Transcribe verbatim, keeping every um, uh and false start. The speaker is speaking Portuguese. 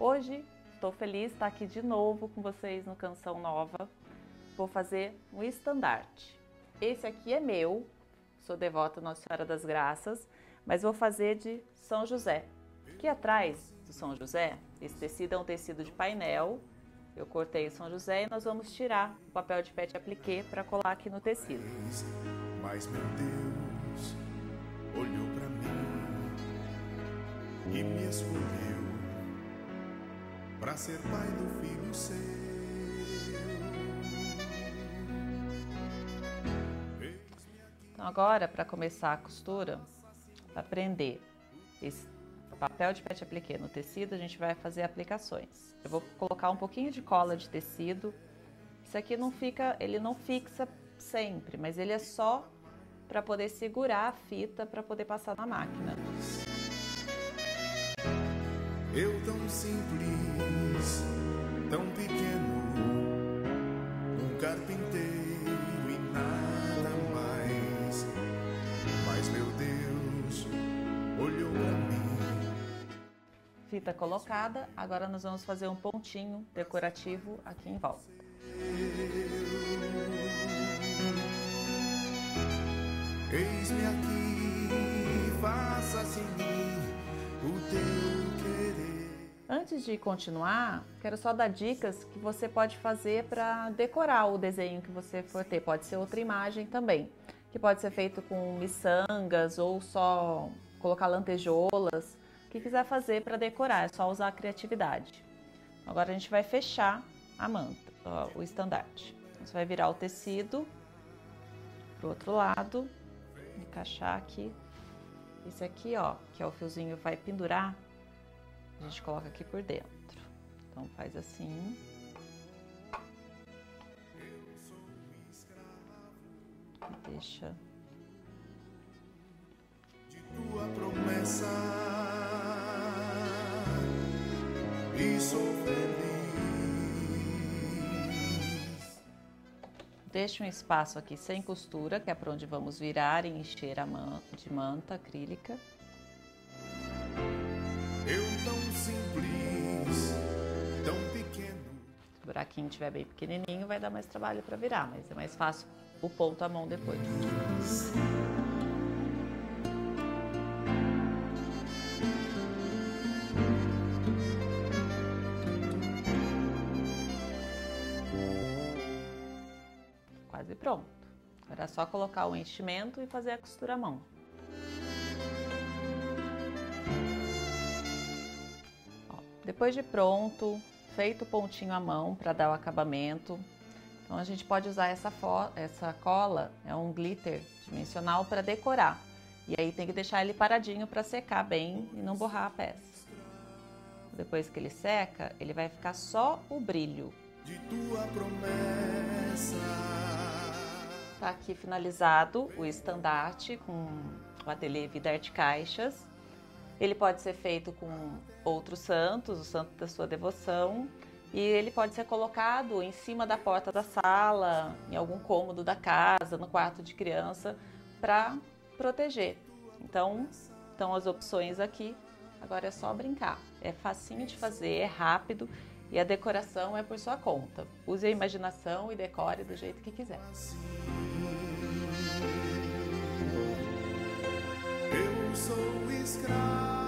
Hoje estou feliz de estar aqui de novo com vocês no Canção Nova. Vou fazer um estandarte. Esse aqui é meu, sou devota Nossa Senhora das Graças, mas vou fazer de São José. Aqui atrás do São José, esse tecido é um tecido de painel. Eu cortei o São José e nós vamos tirar o papel de pet appliqué para colar aqui no tecido. Mas meu Deus olhou para mim e me escolheu para ser pai do filho seu. Então agora, para começar a costura, para prender esse papel de pet appliqué no tecido, a gente vai fazer aplicações. Eu vou colocar um pouquinho de cola de tecido. Isso aqui não fica, ele não fixa sempre, mas ele é só para poder segurar a fita para poder passar na máquina. Eu tão simples, tão pequeno, um carpinteiro e nada mais. Mas meu Deus olhou para mim. Fita colocada, agora nós vamos fazer um pontinho decorativo aqui em volta. Eis-me aqui, faça-se em mim o teu querer. Antes de continuar, quero só dar dicas que você pode fazer para decorar o desenho que você for ter. Pode ser outra imagem também, que pode ser feito com miçangas ou só colocar lantejoulas. O que quiser fazer para decorar, é só usar a criatividade. Agora a gente vai fechar a manta, ó, o estandarte. Você vai virar o tecido pro outro lado, encaixar aqui. Esse aqui, ó, que é o fiozinho, vai pendurar, a gente coloca aqui por dentro. Então faz assim. E deixa. De tua promessa e sou feliz. Deixa um espaço aqui sem costura, que é para onde vamos virar e encher a manta de manta acrílica. Eu tão simples, tão pequeno. Se o buraquinho estiver bem pequenininho, vai dar mais trabalho para virar, mas é mais fácil o ponto à mão depois. Quase pronto. Agora é só colocar o enchimento e fazer a costura à mão. Ó, depois de pronto, feito o pontinho à mão para dar o acabamento, então a gente pode usar essa, essa cola, é um glitter dimensional para decorar. E aí tem que deixar ele paradinho para secar bem e não borrar a peça. Depois que ele seca, ele vai ficar só o brilho. De tua promessa. Tá aqui finalizado o estandarte com o ateliê Vida Arte Caixas. Ele pode ser feito com outros santos, o santo da sua devoção, e ele pode ser colocado em cima da porta da sala, em algum cômodo da casa, no quarto de criança, para proteger. Então, estão as opções aqui. Agora é só brincar. É facinho de fazer, é rápido. E a decoração é por sua conta. Use a imaginação e decore do jeito que quiser. Eu sou escravo.